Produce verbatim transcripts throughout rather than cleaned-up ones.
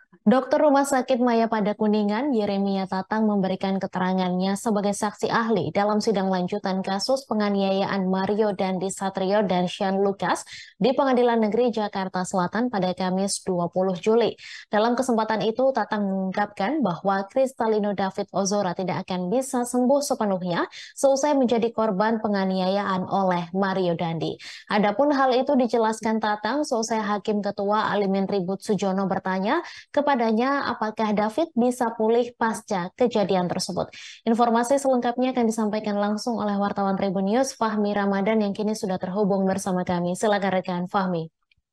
Dokter Rumah Sakit Mayapada Kuningan, Yeremia Tatang memberikan keterangannya sebagai saksi ahli dalam sidang lanjutan kasus penganiayaan Mario Dandi Satrio dan Sean Lucas di Pengadilan Negeri Jakarta Selatan pada Kamis dua puluh Juli. Dalam kesempatan itu, Tatang mengungkapkan bahwa Kristalino David Ozora tidak akan bisa sembuh sepenuhnya seusai menjadi korban penganiayaan oleh Mario Dandi. Adapun hal itu dijelaskan Tatang seusai Hakim Ketua Alimin Ribut Sujono bertanya kepadanya apakah David bisa pulih pasca kejadian tersebut. Informasi selengkapnya akan disampaikan langsung oleh wartawan Tribun News Fahmi Ramadan yang kini sudah terhubung bersama kami. Silakan rekan Fahmi.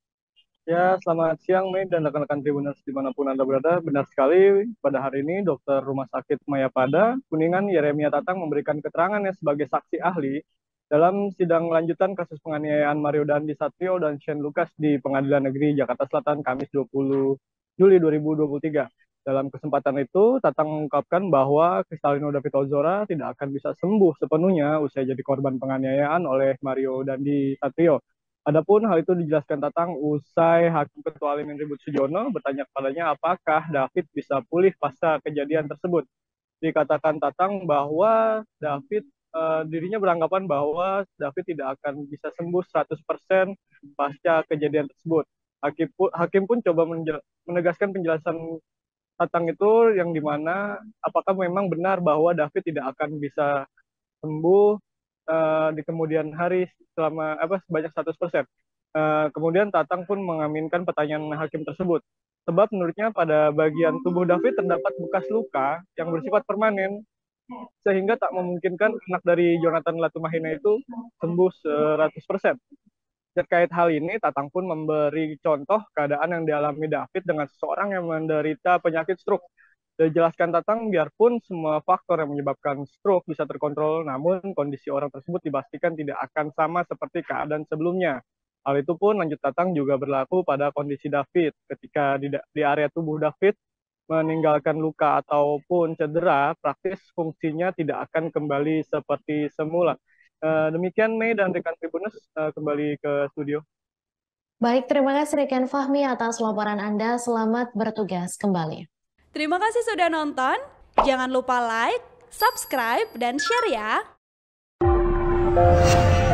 Ya, selamat siang Mei dan rekan-rekan Tribuners dimanapun Anda berada. Benar sekali, pada hari ini Dokter Rumah Sakit Mayapada Kuningan Yeremia Tatang memberikan keterangannya sebagai saksi ahli dalam sidang lanjutan kasus penganiayaan Mario Dandi Satrio dan Shane Lucas di Pengadilan Negeri Jakarta Selatan Kamis dua puluh Juli dua ribu dua puluh tiga. Dalam kesempatan itu, Tatang mengungkapkan bahwa Kristalino David Ozora tidak akan bisa sembuh sepenuhnya usai jadi korban penganiayaan oleh Mario Dandi Satrio. Adapun hal itu dijelaskan Tatang usai Hakim Ketua Alimin Ribut Sujono bertanya kepadanya apakah David bisa pulih pasca kejadian tersebut. Dikatakan Tatang bahwa David eh, dirinya beranggapan bahwa David tidak akan bisa sembuh seratus persen pasca kejadian tersebut. Hakim pun, Hakim pun coba menegaskan penjelasan Tatang itu yang dimana apakah memang benar bahwa David tidak akan bisa sembuh uh, di kemudian hari selama apa sebanyak seratus persen. Uh, kemudian Tatang pun mengaminkan pertanyaan hakim tersebut. Sebab menurutnya pada bagian tubuh David terdapat bekas luka yang bersifat permanen sehingga tak memungkinkan anak dari Jonathan Latumahina itu sembuh seratus persen. Terkait hal ini, Tatang pun memberi contoh keadaan yang dialami David dengan seseorang yang menderita penyakit stroke. Dijelaskan Tatang, biarpun semua faktor yang menyebabkan stroke bisa terkontrol, namun kondisi orang tersebut dipastikan tidak akan sama seperti keadaan sebelumnya. Hal itu pun lanjut Tatang juga berlaku pada kondisi David. Ketika di, di area tubuh David meninggalkan luka ataupun cedera, praktis fungsinya tidak akan kembali seperti semula. Uh, demikian Mei dan rekan Tribunus, uh, kembali ke studio. Baik, terima kasih rekan Fahmi atas laporan Anda. Selamat bertugas kembali. Terima kasih sudah nonton. Jangan lupa like, subscribe, dan share ya.